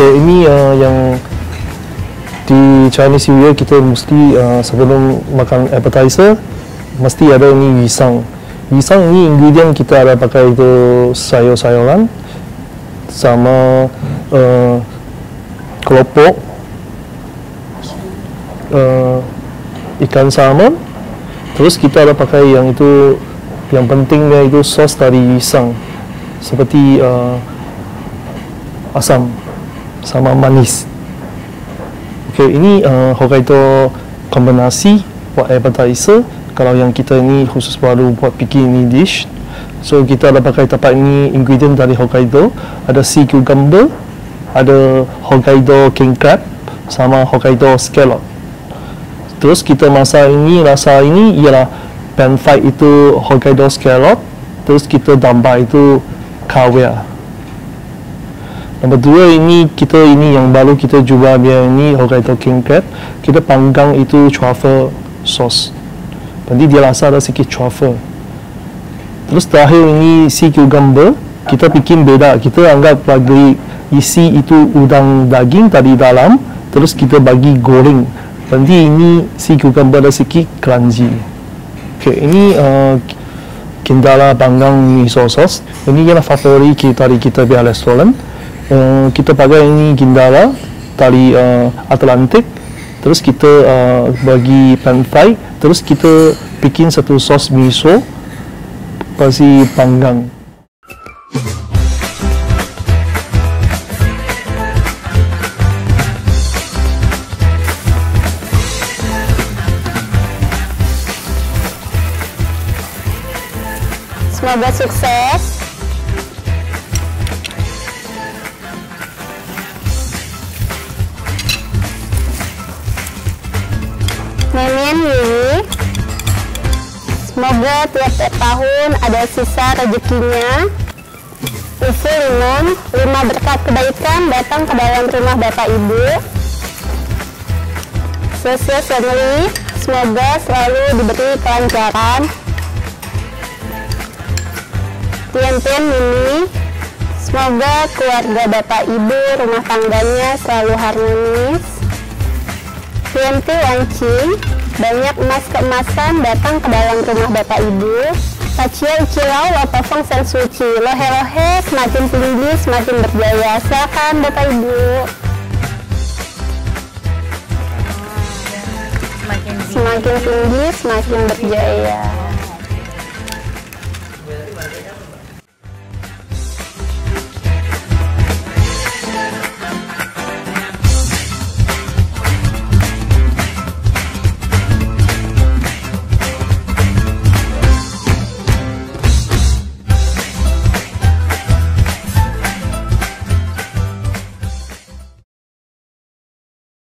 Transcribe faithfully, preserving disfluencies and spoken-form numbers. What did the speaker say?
ini uh, yang di Chinese New Year kita mesti uh, sebelum makan appetizer mesti ada ini wisang. Wisang ini ingredient kita ada pakai itu sayur-sayuran sama uh, keropok, uh, ikan salmon. Terus kita ada pakai yang itu, yang pentingnya itu sos dari wisang seperti uh, asam sama manis. Okay, ini uh, Hokkaido kombinasi buat appetizer. Kalau yang kita ni khusus baru buat bikin ini dish, so kita ada pakai tempat ini ingredient dari Hokkaido, ada sea cucumber, ada Hokkaido king crab sama Hokkaido scallop. Terus kita masak ini, rasa ini ialah pan fried itu Hokkaido scallop, terus kita tambah itu caviar. Nombor dua ini kita ini yang baru kita jual dia ini Hokkaido king crab, kita panggang itu truffle sauce. Nanti dia rasa ada sikit truffle. Terus terakhir ini sea cucumber, kita bikin beda. Kita anggap bagi isi itu udang daging tadi dalam, terus kita bagi goreng. Nanti ini sea cucumber ada sikit crunchy. Okay, ini uh, kendala panggang miso sauce. Ini ialah favorit kita dari kita punya restoran. Uh, kita pakai ini kendala dari uh, Atlantic. Terus kita uh, bagi pan fried, terus kita bikin satu sos miso pasti panggang. Semoga sukses. Memian ini, semoga tiap tahun ada sisa rezekinya. Isi limon, lima berkat kebaikan datang ke dalam rumah Bapak Ibu. Sosial family, semoga selalu diberi kelancaran. Tian-tian mini, semoga keluarga Bapak Ibu rumah tangganya selalu harmonis. Tian-ti Wancing, banyak emas keemasan datang ke dalam rumah Bapak Ibu. Pacia Ucilau Lopofong Sen Suci, lohe-lohe semakin tinggi semakin berjaya. Silakan Bapak Ibu. Semakin tinggi semakin berjaya.